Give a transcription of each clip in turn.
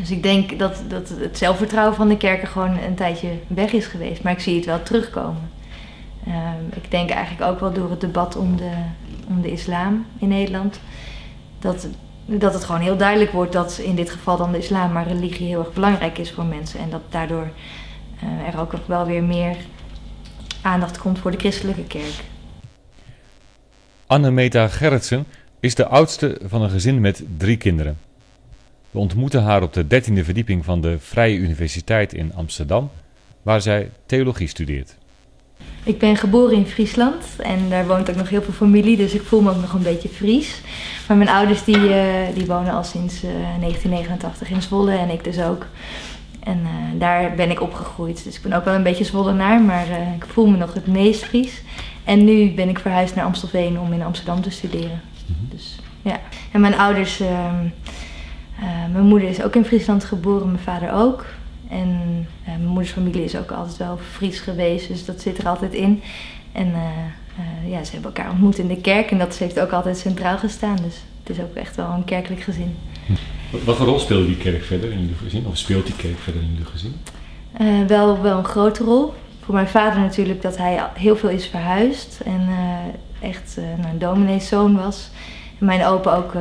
Dus ik denk dat het zelfvertrouwen van de kerken gewoon een tijdje weg is geweest. Maar ik zie het wel terugkomen. Ik denk eigenlijk ook wel door het debat om de islam in Nederland. Dat het gewoon heel duidelijk wordt dat in dit geval dan de islam, maar religie heel erg belangrijk is voor mensen. En dat daardoor er ook nog wel weer meer aandacht komt voor de christelijke kerk. Anne-Meta Gerritsen is de oudste van een gezin met 3 kinderen. We ontmoeten haar op de 13e verdieping van de Vrije Universiteit in Amsterdam, waar zij theologie studeert. Ik ben geboren in Friesland en daar woont ook nog heel veel familie, dus ik voel me ook nog een beetje Fries. Maar mijn ouders die wonen al sinds 1989 in Zwolle en ik dus ook. En daar ben ik opgegroeid, dus ik ben ook wel een beetje Zwollenaar, maar ik voel me nog het meest Fries. En nu ben ik verhuisd naar Amstelveen om in Amsterdam te studeren. Dus, ja. En mijn ouders, mijn moeder is ook in Friesland geboren, mijn vader ook. En mijn moeders familie is ook altijd wel Fries geweest, dus dat zit er altijd in. En ja, ze hebben elkaar ontmoet in de kerk en dat heeft ook altijd centraal gestaan. Dus het is ook echt wel een kerkelijk gezin. Wat voor rol speelde die kerk verder in jullie gezin? Of speelt die kerk verder in jullie gezin? Wel een grote rol. Voor mijn vader natuurlijk dat hij heel veel is verhuisd en echt een domineeszoon was. En mijn opa ook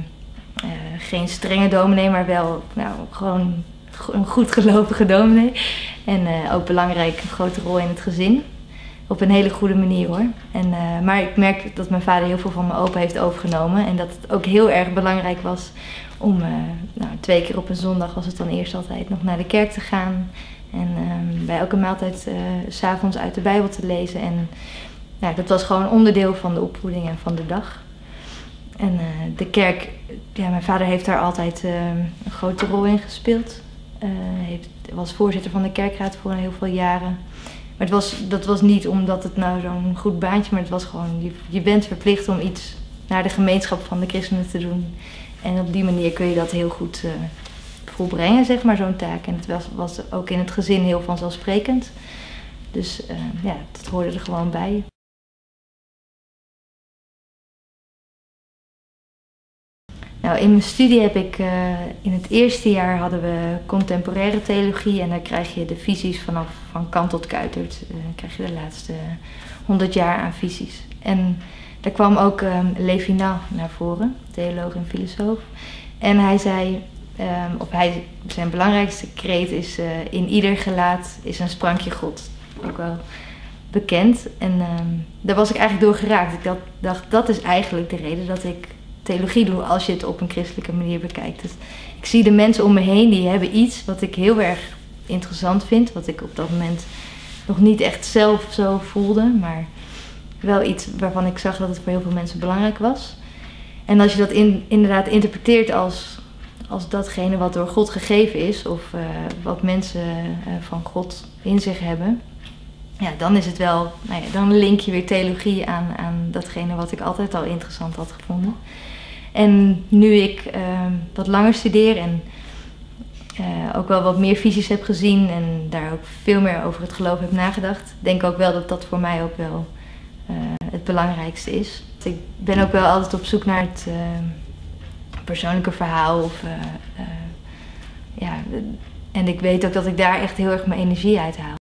geen strenge dominee, maar wel gewoon een goed gelovige dominee. En ook belangrijk, een grote rol in het gezin. Op een hele goede manier hoor. Maar ik merk dat mijn vader heel veel van mijn opa heeft overgenomen. En dat het ook heel erg belangrijk was om 2 keer op een zondag was het dan eerst altijd nog naar de kerk te gaan. En bij elke maaltijd 's avonds uit de Bijbel te lezen. En dat was gewoon onderdeel van de opvoeding en van de dag. En de kerk, mijn vader heeft daar altijd een grote rol in gespeeld. Was voorzitter van de kerkraad voor heel veel jaren. Maar dat was niet omdat het nou zo'n goed baantje, maar het was gewoon, je bent verplicht om iets naar de gemeenschap van de christenen te doen. En op die manier kun je dat heel goed volbrengen, zeg maar, zo'n taak. En het was ook in het gezin heel vanzelfsprekend. Dus dat hoorde er gewoon bij. Nou, in mijn studie heb ik, in het eerste jaar hadden we contemporaire theologie en daar krijg je de visies van Kant tot Kuijtert. Dan krijg je de laatste 100 jaar aan visies. En daar kwam ook Levinas naar voren, theoloog en filosoof. En hij zei, zijn belangrijkste kreet is, in ieder gelaat is een sprankje God. Ook wel bekend. En daar was ik eigenlijk door geraakt. Ik dacht, dat is eigenlijk de reden dat ik theologie doe als je het op een christelijke manier bekijkt. Dus ik zie de mensen om me heen, die hebben iets wat ik heel erg interessant vind. Wat ik op dat moment nog niet echt zelf zo voelde. Maar wel iets waarvan ik zag dat het voor heel veel mensen belangrijk was. En als je dat inderdaad interpreteert als datgene wat door God gegeven is. Of wat mensen van God in zich hebben. Ja, dan is het wel, dan link je weer theologie aan datgene wat ik altijd al interessant had gevonden. En nu ik wat langer studeer en ook wel wat meer visies heb gezien en daar ook veel meer over het geloof heb nagedacht, denk ik ook wel dat dat voor mij ook wel het belangrijkste is. Ik ben ook wel altijd op zoek naar het persoonlijke verhaal. En ik weet ook dat ik daar echt heel erg mijn energie uit haal.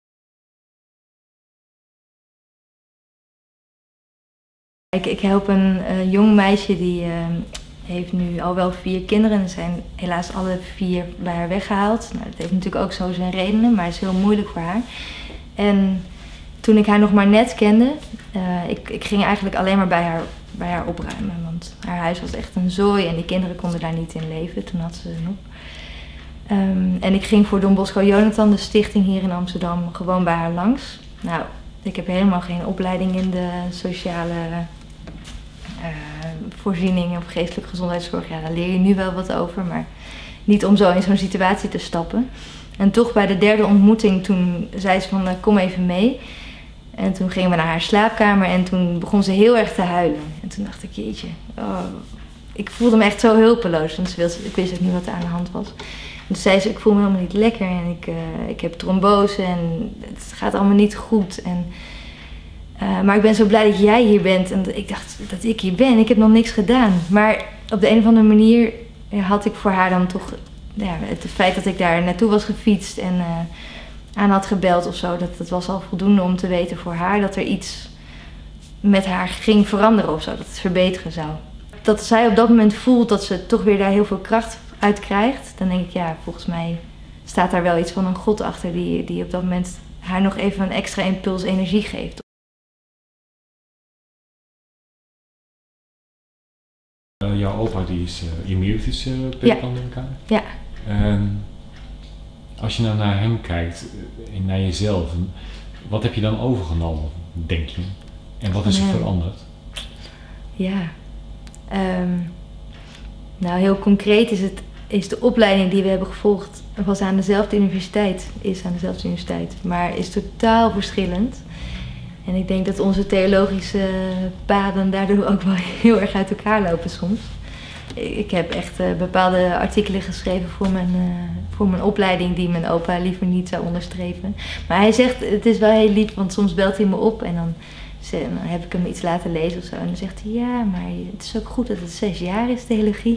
Ik help een jong meisje die heeft nu al wel 4 kinderen en zijn helaas alle 4 bij haar weggehaald. Nou, dat heeft natuurlijk ook zo zijn redenen, maar het is heel moeilijk voor haar. En toen ik haar nog maar net kende, ik ging eigenlijk alleen maar bij haar opruimen. Want haar huis was echt een zooi en die kinderen konden daar niet in leven. Toen had ze nog. En ik ging voor Don Bosco Jonathan, de stichting hier in Amsterdam, gewoon bij haar langs. Nou, ik heb helemaal geen opleiding in de sociale voorzieningen of geestelijke gezondheidszorg. Ja, daar leer je nu wel wat over, maar niet om zo in zo'n situatie te stappen. En toch bij de 3e ontmoeting, toen zei ze van kom even mee. En toen gingen we naar haar slaapkamer en toen begon ze heel erg te huilen. En toen dacht ik, jeetje, ik voelde me echt zo hulpeloos. Want ik wist ook niet wat er aan de hand was. En toen zei ze, ik voel me helemaal niet lekker en ik heb trombose en het gaat allemaal niet goed. Maar ik ben zo blij dat jij hier bent. En ik dacht dat ik hier ben. Ik heb nog niks gedaan. Maar op de een of andere manier had ik voor haar dan toch ja, het feit dat ik daar naartoe was gefietst en aan had gebeld of zo, dat was al voldoende om te weten voor haar dat er iets met haar ging veranderen of zo, dat het verbeteren zou. Dat zij op dat moment voelt dat ze toch weer daar heel veel kracht uit krijgt, dan denk ik, ja, volgens mij staat daar wel iets van een God achter die op dat moment haar nog even een extra impuls energie geeft. Jouw opa die is emeritus predikant, denk ik aan. Ja. Als je nou naar hem kijkt en naar jezelf, wat heb je dan overgenomen, denk je? En wat is er veranderd? Ja, nou heel concreet is de opleiding die we hebben gevolgd, is aan dezelfde universiteit, maar is totaal verschillend. En ik denk dat onze theologische paden daardoor ook wel heel erg uit elkaar lopen soms. Ik heb echt bepaalde artikelen geschreven voor mijn opleiding die mijn opa liever niet zou onderstrepen. Maar hij zegt, het is wel heel lief, want soms belt hij me op en dan heb ik hem iets laten lezen of zo. En dan zegt hij, ja, maar het is ook goed dat het 6 jaar is, theologie.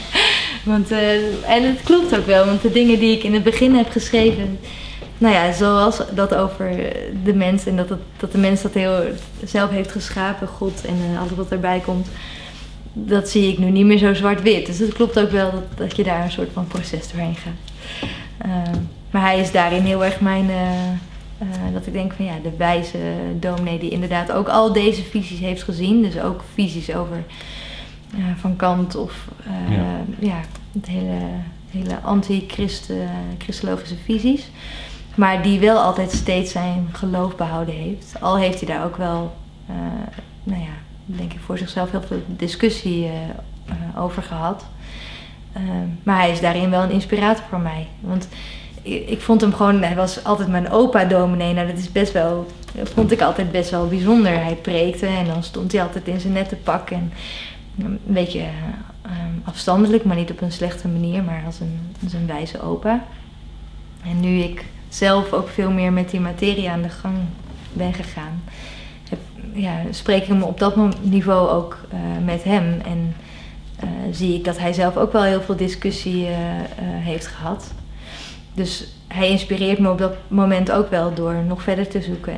En het klopt ook wel, want de dingen die ik in het begin heb geschreven, nou ja, zoals dat over de mens en dat de mens dat heel zelf heeft geschapen, God en alles wat erbij komt, dat zie ik nu niet meer zo zwart-wit. Dus het klopt ook wel dat je daar een soort van proces doorheen gaat. Maar hij is daarin heel erg dat ik denk van ja, de wijze dominee die inderdaad ook al deze visies heeft gezien. Dus ook visies over Van Kant of het hele anti-christologische visies. Maar die wel altijd steeds zijn geloof behouden heeft. Al heeft hij daar ook wel, denk ik voor zichzelf heel veel discussie over gehad. Maar hij is daarin wel een inspirator voor mij. Want ik vond hem gewoon, hij was altijd mijn opa-dominee. Nou, dat is vond ik altijd best wel bijzonder. Hij preekte en dan stond hij altijd in zijn nette pak. En een beetje afstandelijk, maar niet op een slechte manier, maar als een wijze opa. En nu ik zelf ook veel meer met die materie aan de gang ben gegaan, spreek ik me op dat niveau ook met hem. En zie ik dat hij zelf ook wel heel veel discussie heeft gehad. Dus hij inspireert me op dat moment ook wel door nog verder te zoeken.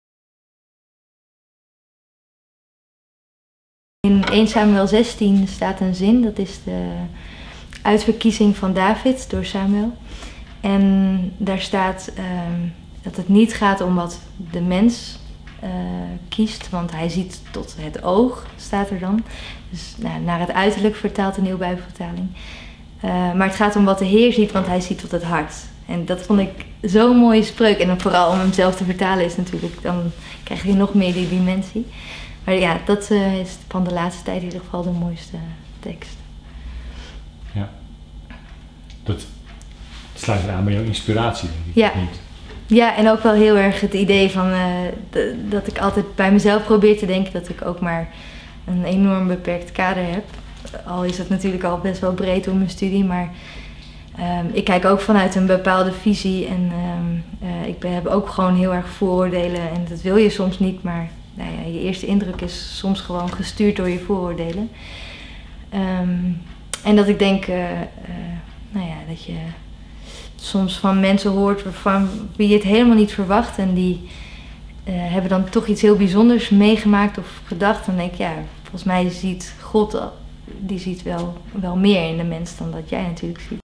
In 1 Samuel 16 staat een zin, dat is de uitverkiezing van David door Samuel. En daar staat dat het niet gaat om wat de mens kiest, want hij ziet tot het oog, staat er dan. Dus naar het uiterlijk vertaalt de Nieuwe Bijbelvertaling. Maar het gaat om wat de Heer ziet, want hij ziet tot het hart. En dat vond ik zo'n mooie spreuk. En dan vooral om hem zelf te vertalen is natuurlijk, dan krijg je nog meer die dimensie. Maar ja, dat is van de laatste tijd in ieder geval de mooiste tekst. Ja. Dat sluit aan bij jouw inspiratie, denk ik. Ja. Niet? Ja, en ook wel heel erg het idee van dat ik altijd bij mezelf probeer te denken dat ik ook maar een enorm beperkt kader heb. Al is het natuurlijk al best wel breed om mijn studie, maar ik kijk ook vanuit een bepaalde visie en ik heb ook gewoon heel erg vooroordelen en dat wil je soms niet, maar je eerste indruk is soms gewoon gestuurd door je vooroordelen. En dat ik denk dat je soms van mensen hoort van wie je het helemaal niet verwacht en die hebben dan toch iets heel bijzonders meegemaakt of gedacht. Dan denk ik, ja, volgens mij ziet God, die ziet wel meer in de mens dan dat jij natuurlijk ziet.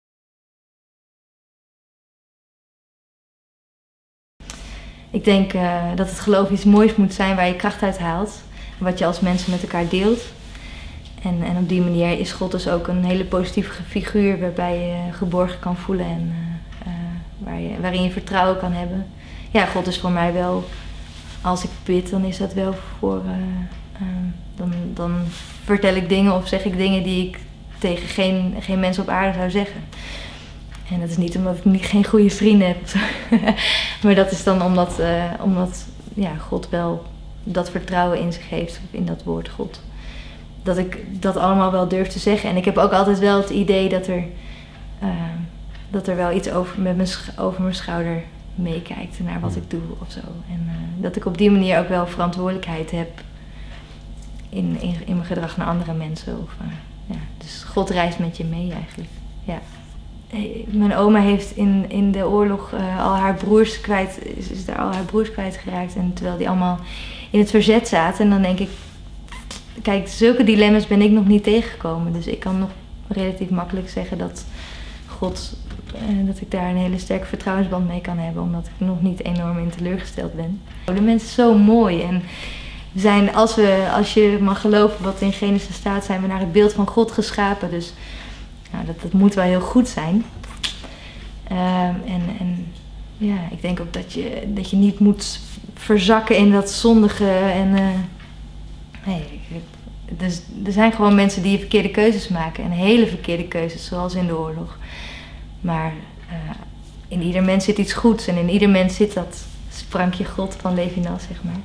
Ik denk dat het geloof iets moois moet zijn waar je kracht uit haalt. Wat je als mensen met elkaar deelt. En op die manier is God dus ook een hele positieve figuur waarbij je geborgen kan voelen en waarin je vertrouwen kan hebben. Ja, God is voor mij wel, als ik bid, dan is dat wel voor... Dan vertel ik dingen of zeg ik dingen die ik tegen geen mens op aarde zou zeggen. En dat is niet omdat ik geen goede vrienden heb. Maar dat is dan omdat God wel dat vertrouwen in zich heeft, in dat woord God. Dat ik dat allemaal wel durf te zeggen. En ik heb ook altijd wel het idee dat er wel iets over mijn schouder meekijkt naar wat ik doe of zo. En dat ik op die manier ook wel verantwoordelijkheid heb in mijn gedrag naar andere mensen. Dus God reist met je mee eigenlijk. Ja. Mijn oma heeft in de oorlog al haar broers kwijt, is daar al haar broers kwijtgeraakt. En terwijl die allemaal in het verzet zaten. En dan denk ik, kijk, zulke dilemma's ben ik nog niet tegengekomen. Dus ik kan nog relatief makkelijk zeggen dat God, dat ik daar een hele sterke vertrouwensband mee kan hebben. Omdat ik nog niet enorm in teleurgesteld ben. De mens is zo mooi. En zijn, als je mag geloven wat in Genesis staat, zijn we naar het beeld van God geschapen. Dus nou, dat moet wel heel goed zijn. En ja, ik denk ook dat je niet moet verzakken in dat zondige. Nee, dus er zijn gewoon mensen die verkeerde keuzes maken. En hele verkeerde keuzes, zoals in de oorlog. Maar in ieder mens zit iets goeds. En in ieder mens zit dat sprankje God van Levinas, zeg maar.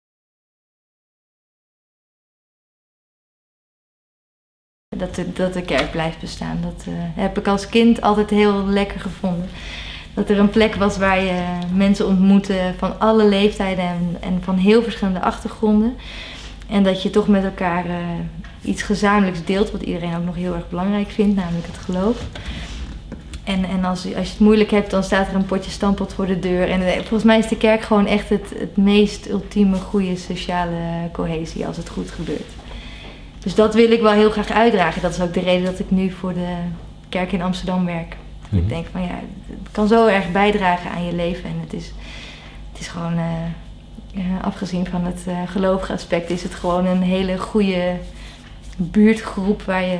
Dat de kerk blijft bestaan. Dat heb ik als kind altijd heel lekker gevonden. Dat er een plek was waar je mensen ontmoette van alle leeftijden en van heel verschillende achtergronden. En dat je toch met elkaar iets gezamenlijks deelt, wat iedereen ook nog heel erg belangrijk vindt, namelijk het geloof. En als je het moeilijk hebt, dan staat er een potje stamppot voor de deur. En volgens mij is de kerk gewoon echt het meest ultieme goede sociale cohesie als het goed gebeurt. Dus dat wil ik wel heel graag uitdragen. Dat is ook de reden dat ik nu voor de kerk in Amsterdam werk. Ik denk van ja, het kan zo erg bijdragen aan je leven. En het is gewoon, afgezien van het gelovige aspect, is het gewoon een hele goede buurtgroep waar je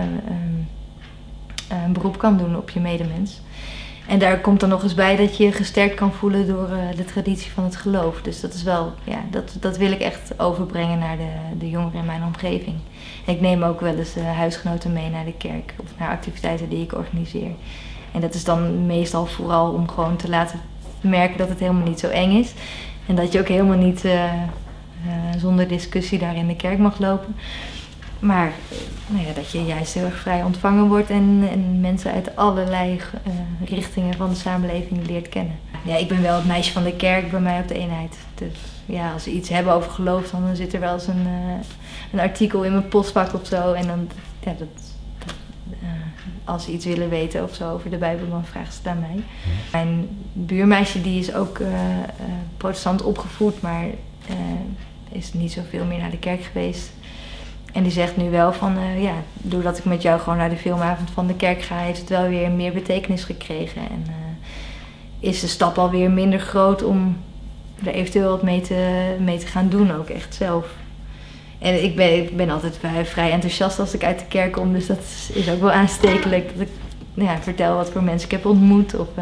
een beroep kan doen op je medemens. En daar komt dan nog eens bij dat je je gesterkt kan voelen door de traditie van het geloof. Dus dat is wel, ja, dat wil ik echt overbrengen naar de jongeren in mijn omgeving. En ik neem ook wel eens huisgenoten mee naar de kerk of naar activiteiten die ik organiseer. En dat is dan meestal vooral om gewoon te laten merken dat het helemaal niet zo eng is. En dat je ook helemaal niet zonder discussie daar in de kerk mag lopen. Maar nou ja, dat je juist heel erg vrij ontvangen wordt en mensen uit allerlei richtingen van de samenleving leert kennen. Ja, ik ben wel het meisje van de kerk bij mij op de eenheid. Dus ja, als ze iets hebben over geloof, dan zit er wel eens een artikel in mijn postvak of zo. En dan, ja, als ze iets willen weten of zo over de Bijbel, dan vragen ze het aan mij. Mijn buurmeisje die is ook protestant opgevoed, maar is niet zoveel meer naar de kerk geweest. En die zegt nu wel van, ja, doordat ik met jou gewoon naar de filmavond van de kerk ga, heeft het wel weer meer betekenis gekregen. En is de stap alweer minder groot om er eventueel wat mee te gaan doen, ook echt zelf. En ik ben altijd vrij enthousiast als ik uit de kerk kom, dus dat is ook wel aanstekelijk. Dat ik vertel wat voor mensen ik heb ontmoet. Of,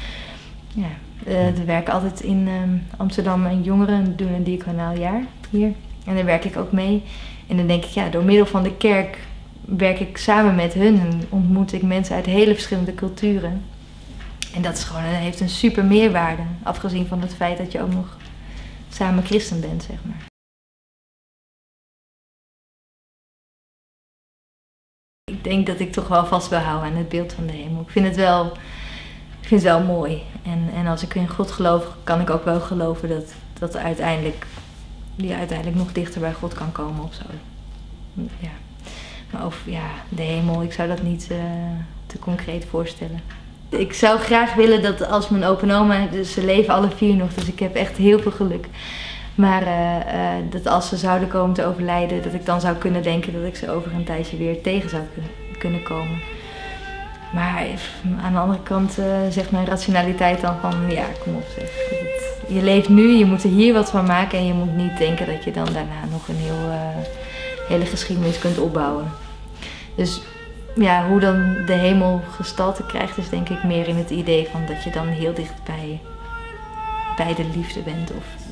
er werken altijd in Amsterdam een jongeren, doen een diaconaal jaar hier. En daar werk ik ook mee. En dan denk ik, ja, door middel van de kerk werk ik samen met hun en ontmoet ik mensen uit hele verschillende culturen. En dat is gewoon, heeft een super meerwaarde, afgezien van het feit dat je ook nog samen christen bent, zeg maar. Ik denk dat ik toch wel vast wil houden aan het beeld van de hemel. Ik vind het wel mooi. En als ik in God geloof, kan ik ook wel geloven dat die uiteindelijk nog dichter bij God kan komen of zo. Ja. Maar over de hemel, ik zou dat niet te concreet voorstellen. Ik zou graag willen dat als mijn opa en oma, dus ze leven alle 4 nog, dus ik heb echt heel veel geluk. Maar dat als ze zouden komen te overlijden, dat ik dan zou kunnen denken dat ik ze over een tijdje weer tegen zou kunnen komen. Maar aan de andere kant zegt mijn rationaliteit dan van, ja, kom op zeg. Je leeft nu, je moet er hier wat van maken en je moet niet denken dat je dan daarna nog een hele geschiedenis kunt opbouwen. Dus ja, hoe dan de hemel gestalte krijgt, is denk ik meer in het idee van dat je dan heel dicht bij de liefde bent. Of